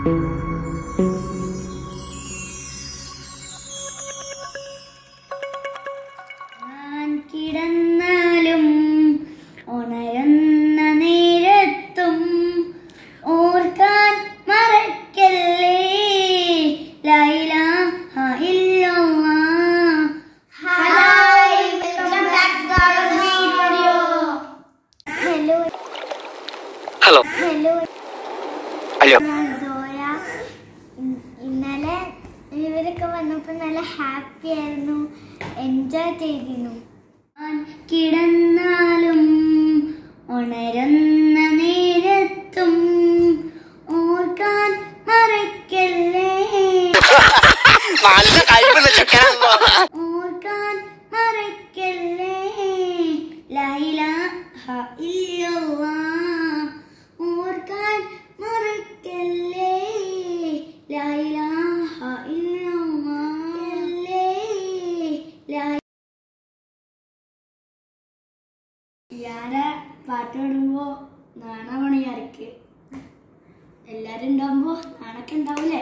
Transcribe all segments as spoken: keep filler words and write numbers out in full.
കിടന്നാലും ഉണരുന്ന നേരത്തും ഓർക്കാൻ മറക്കല്ലേ ലാ ഇലാഹ ഇല്ലല്ലാഹ്. Hi, welcome back to our video. Hello hello hello hello Soya. ഇന്നലെ ഇവരൊക്കെ വന്നപ്പോൾ നല്ല ഹാപ്പി ആയിരുന്നു, എൻജോയ് ചെയ്തിരുന്നു. കിടന്നാലും ഉണരുന്ന നേരത്തും ഓർക്കാൻ മറക്കല്ലേ ഓർക്കാൻ മറക്കല്ലേ ലാ ഇലാഹ ഇല്ലല്ലാഹ്. ഓർക്കാൻ മറക്കല്ലേ ലാ ഇലാഹ ഇല്ലല്ലാഹ്. ലാ ഞാന് പാട്ട് പാടുമ്പോ നാണമാണ് ഞാർക്ക്. എല്ലാരും ഉണ്ടാവുമ്പോ നാണൊക്കെ ഉണ്ടാവൂലേ?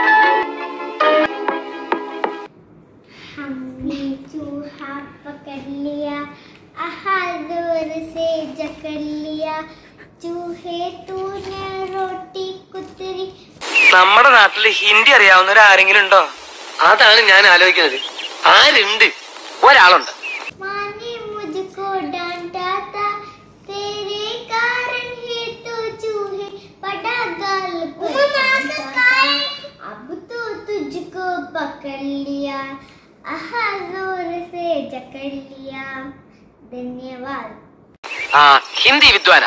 हमने चूहा पकड़ लिया, जोर से जकड़ लिया, चूहे तूने रोटी कुतरी. നമ്മുടെ നാട്ടില് ഹിന്ദി അറിയാവുന്നവർ ആരെങ്കിലും ഉണ്ടോ? അതാണ് ഞാൻ ആലോചിക്കുന്നത്. ആരുണ്ട്? ഒരാളുണ്ട്. माने मुझको डांटा था, तेरे कारण ही तो चूहे बड़ा गाल पचाता था. अब तो तुझको पकड़ लिया, आहा जोर से जकड़ लिया. धन्यवाद. ആ ഹിന്ദി വിദ്വാന.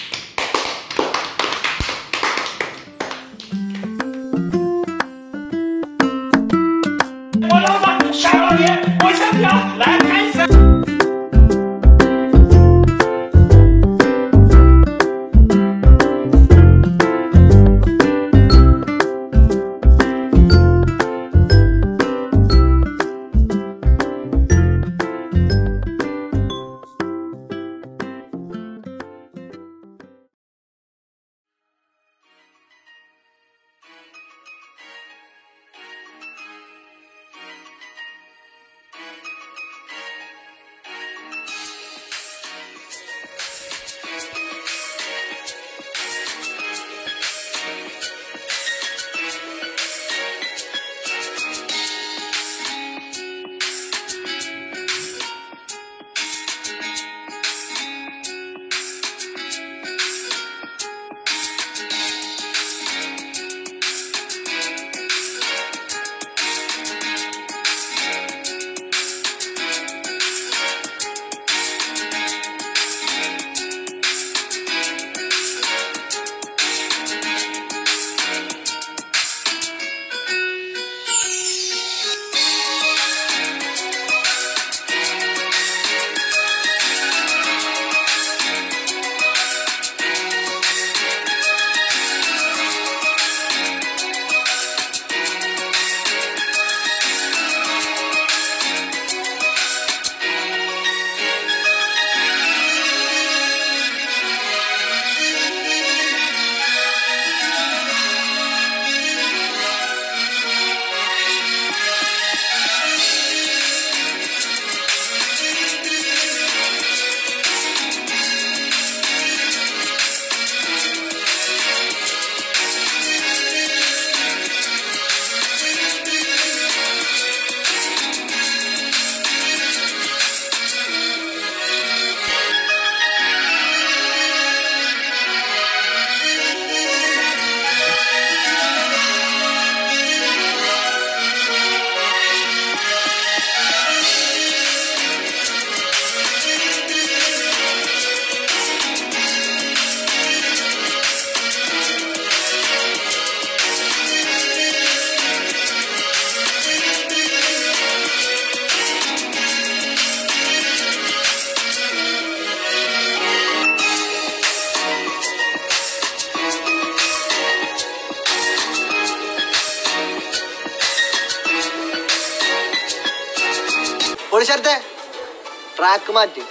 പൊളിച്ചേർത്തെ ട്രാക്ക് മാറ്റി.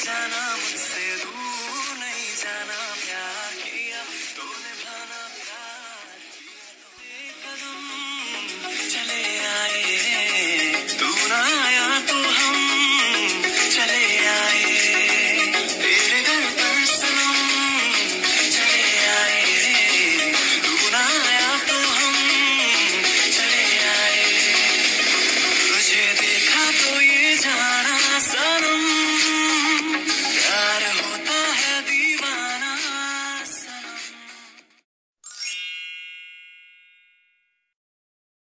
जाना